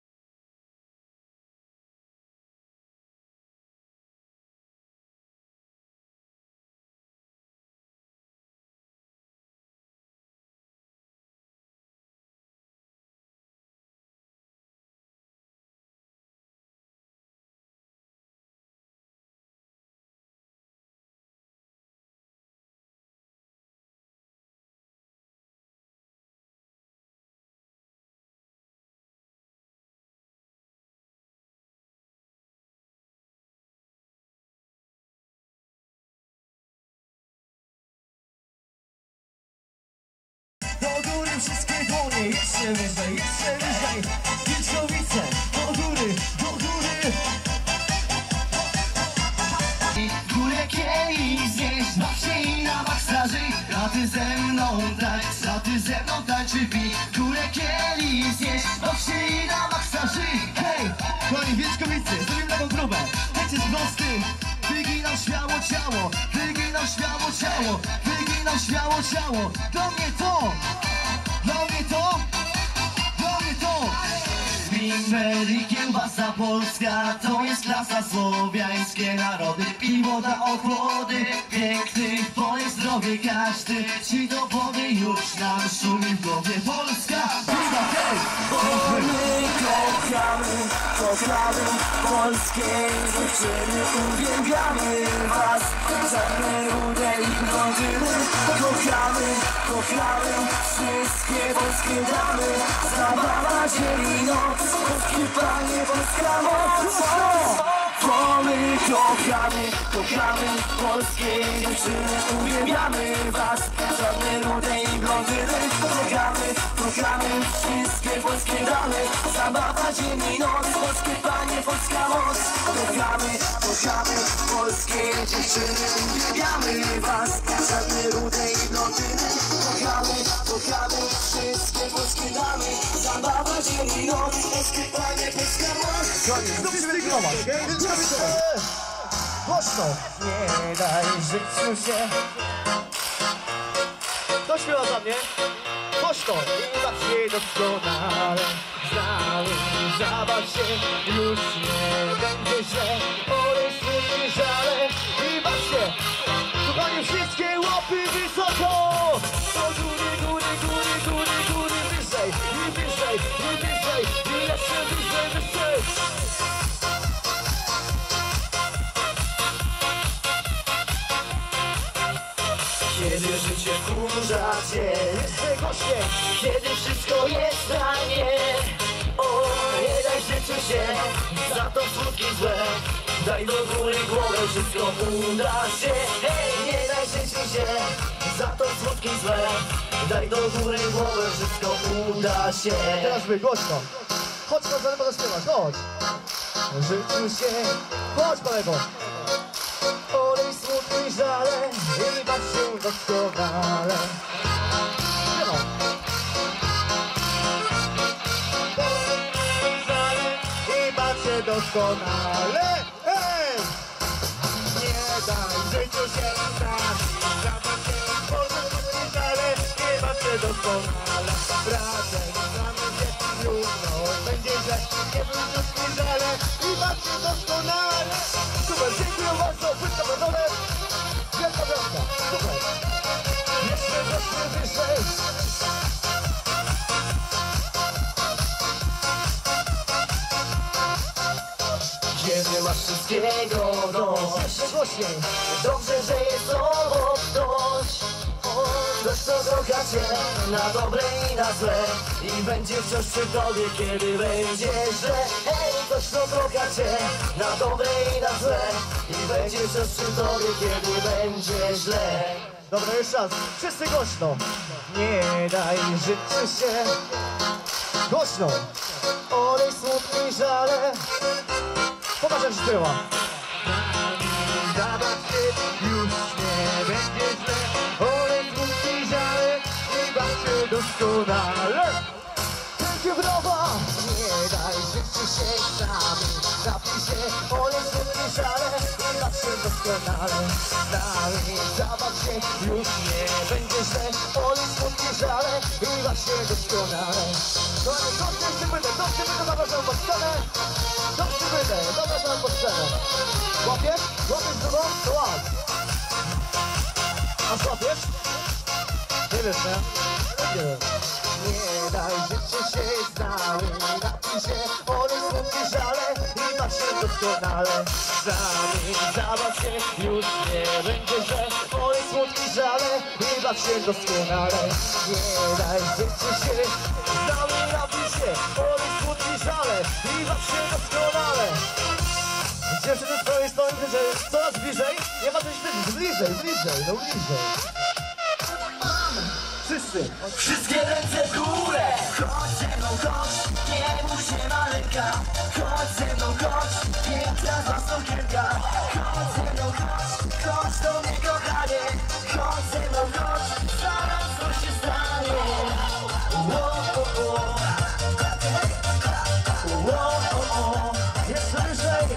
Do góry wszystkie dłonie, jeszcze wyżej. Wilczowice, do góry. Górę kieli zjeść, baw się i na maksa żyj. A ty ze mną tańcz i pij. Górę kieli zjeść, baw się i na maksa żyj. Hej, kochani, Wilczowice, zrobimy taką próbę. Tekst jest prosty. Wyginam śmiało ciało. Dla mnie to. Ingwer i kiełbasa polska, to jest klasa, słowiańskie narody. Piwo na ochłody, pięknych twoje zdrowie, każdy ci to powie, już nam szumi w głowie. Polska, piwa, hej! Bo my kochamy polskie dziewczyny, uwielbiamy was, czarne, rude i blondyny. Kochamy wszystkie polskie damy, zabawa dzień i noc, polskie panie, polska moc. Bo my kochamy polskie dziewczyny, uwielbiamy was, czarne, rude i blondyny. Kochamy wszystkie polskie damy, zabawa dzień i noc, polskie panie, polska moc. Kochamy polskie dziewczyny, uwielbiamy was, czarne, rude i blondyny. Kochamy wszystkie polskie damy, zabawa dzień i noc, polskie panie, polska moc. Głośno! Nie daj życiu się. Kto śpiewa za mnie? Głośno! I baw się doskonale, zabaw się, już nie będzie źle. Olej smutnie żale i baw się. Kochani, wszystkie łapy wysoko! Do góry, wyżej, i wyżej, i jeszcze wyżej. Kiedy życie wkurza cię, kiedy wszystko jest na nie. O, nie daj życiu się, za to smutki złe. Daj do góry głowę, wszystko uda się. Hej, nie daj życiu się, za to smutki złe. Daj do góry głowę, wszystko uda się. Teraz wy, głośno. Chodź, zanim będę śpiewać, chodź. Życiu się, chodź kolego. Olej smutny żale i baw się doskonale. Śpiewam. I baw się doskonale. Hej! Nie daj życiu się tak, zabaw się doskonale, żale i baw się doskonale. Razem znamy się, jutro będzie źle, nie bój smutny żale i baw się doskonale. Super, dziękuję bardzo, płytka będone. Wielka wiosna, super. Jeszcze wyżej. Kiedy masz wszystkiego dość, dobrze, że jest obok ktoś. Ktoś, co kocha cię na dobre i na złe i będzie wciąż przy tobie, kiedy będzie źle. Hej, ktoś, co kocha cię na dobre i na złe i będzie wciąż przy tobie, kiedy będzie źle. Dobra, jeszcze raz, wszyscy głośno. Nie daj życiu się. Głośno. Olej smutny żale. Pokaż jak śpiewa. Zabaw się, już nie będzie źle. Olej smutny żale i baw się doskonale. Wielkie brawa! Nie daj życiu się sami. Napij się, olej smutny żale i baw się doskonale. Dalej zabaw się, już nie będzie źle. Olej smutny żale i baw się doskonale. Kochani, kto chce będę, zapraszam pod scenę. Zapraszam pod scenę. Łapiesz? Łapiesz drugą? To łap. A złapiesz? Nie wiesz, nie? Nie wiem. Nie daj życiu się znały, napij się, olej smutny żale i baw się doskonale. Zabaw się, już nie będzie źle, olej smutny żale i baw się doskonale. Nie daj życiu się znały, napij się, olej smutny żale i baw się doskonale. Dziewczyny z twojej strony, że coraz bliżej, nie ma coś bliżej, no bliżej. Wszyscy! Wszystkie ręce w górę! Chodź ze mną, chodź, nie mów się maleńka. Chodź ze mną, chodź, piękna za cukierka. Chodź ze mną, chodź do mnie kochanie. Chodź ze mną, chodź, zaraz coś się stanie. Jeszcze wyżej!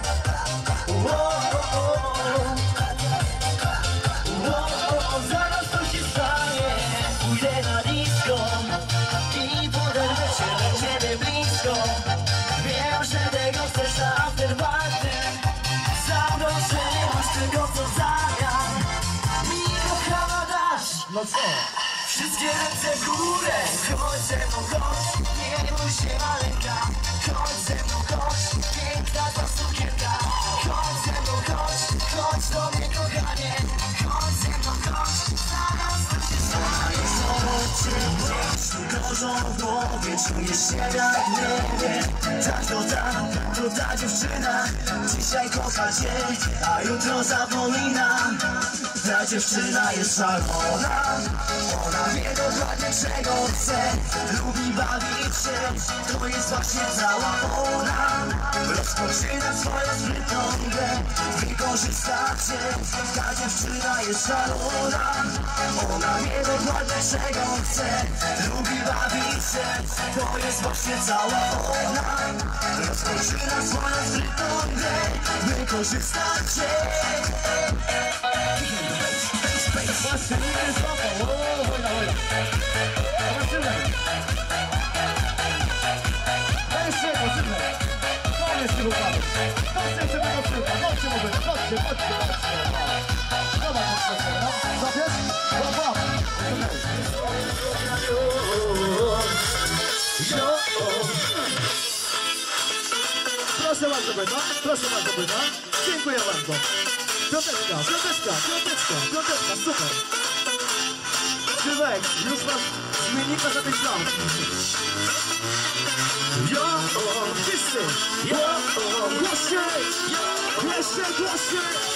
Zaraz coś się stanie. Pójdę na disco i poderwę się do ciebie blisko. co? Wszystkie ręce w górę, chodź ze mną, chodź, nie bój się maleńka. Chodź ze mną, chodź, piękna ta sukienka. Chodź ze mną, chodź do mnie kochanie. Chodź ze mną, chodź, zaraz to się stanie. Oczy, jeśli gorzą w głowie, czujesz się jak nie wiem. Tak to ta dziewczyna, dzisiaj kocha cię, a jutro zapomina. Ta dziewczyna jest szalona, ona wie dokładnie czego chce, lubi bawić się, to jest właśnie cała ona. Rozpoczyna swoją sprytną grę, wykorzysta cię, ta dziewczyna jest szalona. Ona wie dokładnie czego chce, lubi bawić się, to jest właśnie cała ona. Rozpoczyna swoją sprytną grę, wykorzysta cię. Właśnie, nie jest łapa, wojna. Zobaczymy. Jeszcze jedno, Sylwek. Koniec tego układu. Chodźcie jeszcze tego Sylwka, chodźcie może, chodźcie. Zobacz, no. Zapiesz? Łap. Proszę bardzo, Byta. Dziękuję bardzo. Piąteczka, super. Sylwek, już masz zmiennika za 5 lat. Wszyscy! Głośniej! Jeszcze głośniej!